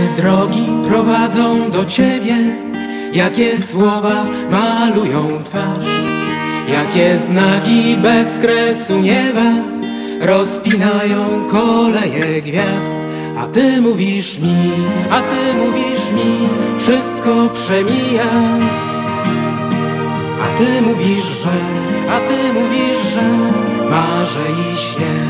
drogi prowadzą do Ciebie, jakie słowa malują twarz, jakie znaki bez kresu nieba rozpinają koleje gwiazd. A Ty mówisz mi, wszystko przemija. A Ty mówisz, że marzę i śnię.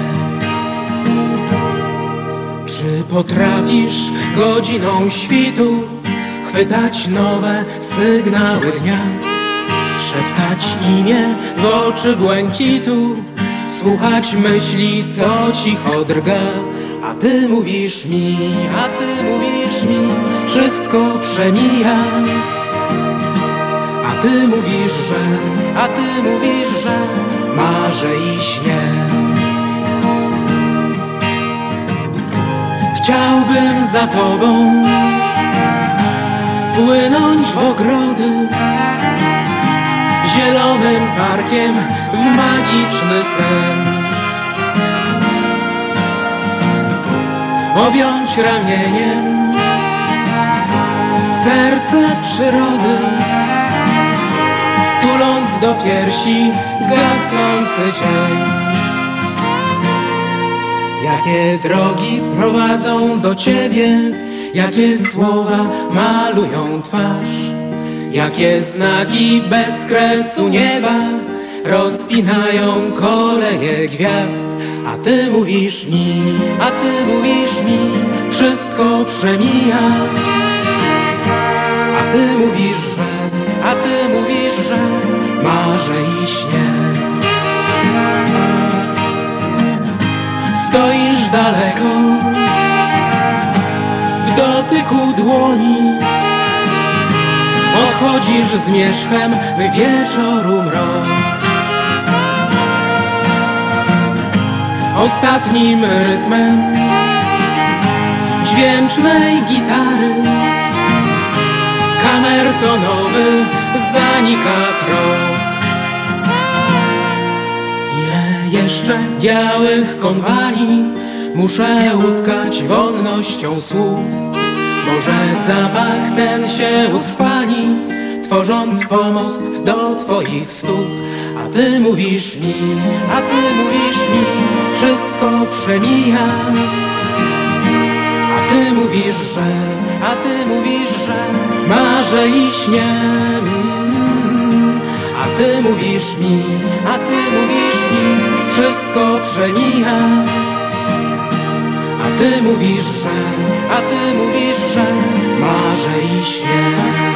Czy potrafisz godziną świtu chwytać nowe sygnały dnia, szeptać imię w oczy błękitu, słuchać myśli, co cicho drga? A Ty mówisz mi, wszystko przemija. A Ty mówisz, że marzę i śnię. Chciałbym za Tobą płynąć w ogrody, zielonym parkiem w magiczny sen, objąć ramieniem serce przyrody, tuląc do piersi gasnący cień. Jakie drogi prowadzą do Ciebie, jakie słowa malują twarz, jakie znaki bez kresu nieba rozpinają koleje gwiazd. A Ty mówisz mi, wszystko przemija. A Ty mówisz, że marzę i śnię. Stoisz daleko, w dotyku dłoni, odchodzisz zmierzchem w wieczoru mrok. Ostatnim rytmem dźwięcznej gitary kamertonowy zanika krok. Ile jeszcze białych konwali muszę utkać wolnością słów? Może zapach ten się utrwali, tworząc pomost do Twoich stóp. A Ty mówisz mi, wszystko przemija. A Ty mówisz, że marzę i śnię. A Ty mówisz mi, wszystko przemija. A Ty mówisz, że marzę i śnię.